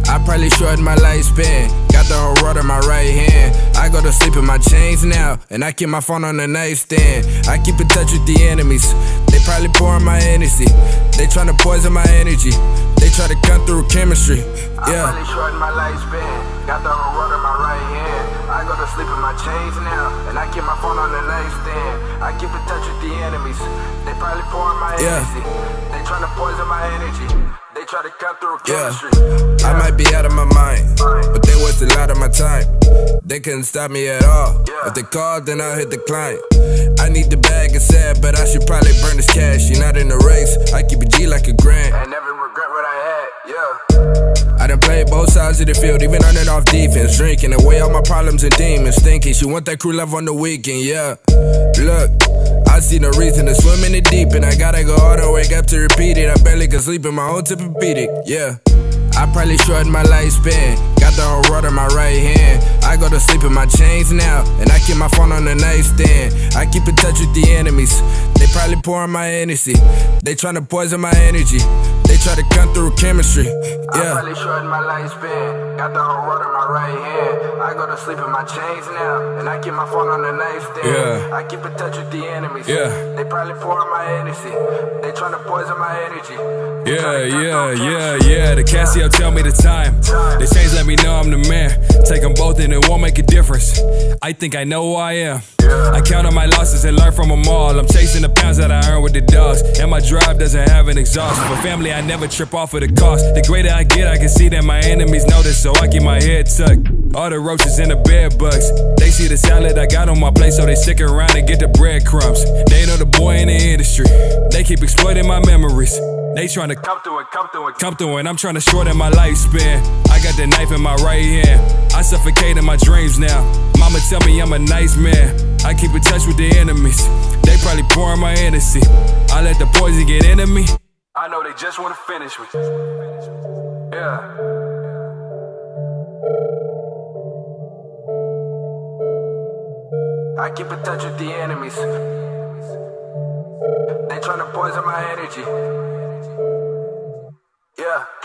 I probably shortened my lifespan. Got the whole world in my right hand. I go to sleep in my chains now, and I keep my phone on the nightstand. I keep in touch with the enemies. They probably pouring my Hennessy. They tryna poison my energy. They try to cut through chemistry. Yeah. I probably shortened my lifespan. Got the whole world in my right hand. I go to sleep in my chains now, and I keep my phone on the nightstand. I keep in touch with the enemies. They probably pouring my Hennessy. They tryna poison my energy. They try to cut through chemistry. I might be out of my mind, but they wasted a lot of my time. They couldn't stop me at all. If they called, then I'll hit decline. I need the bag, it's sad, but I should probably burn this cash. You're not in the race, I keep a G like a grand. I never regret what I had, I done played both sides of the field, even on and off defense. Drinking away all my problems and demons. Thinking she want that crew love on the weekend, Look, I see no reason to swim in the deep, and I gotta go all the way up to repeat it. I barely can sleep in my own Tempur-Pedic, I probably shortened my lifespan. Got the whole world in my right hand. I go to sleep in my chains now, and I keep my phone on the nightstand. I keep in touch with the enemies. They probably pouring my Hennessy. They tryna poison my energy. They try to cut through chemistry. I probably shortened my lifespan. Got the whole world in my right hand. I go to sleep in my chains now, and I keep my phone on the nightstand. I keep in touch with the enemies. They probably pouring my Hennessy. They tryna poison my energy. The Casio tell me the time. They change, let me know I'm the man. Take them both and it won't make a difference. I think I know who I am. I count on my losses and learn from them all. I'm chasing the pounds that I earn with the dogs, and my drive doesn't have an exhaust. For family, I never trip off of the cost. The greater I get, I can see that my enemies notice, so I keep my head tucked. All the roaches and the bed bugs, they see the salad I got on my plate, so they stick around and get the breadcrumbs. They know the boy in the industry. They keep exploiting my memories. They tryna come through, and I'm tryna shorten my lifespan. I got the knife in my right hand. I suffocate in my dreams now. Mama tell me I'm a nice man. I keep in touch with the enemies. They probably pouring my Hennessy. I let the poison get into me. I know they just wanna finish me. I keep in touch with the enemies. They tryna poison my energy.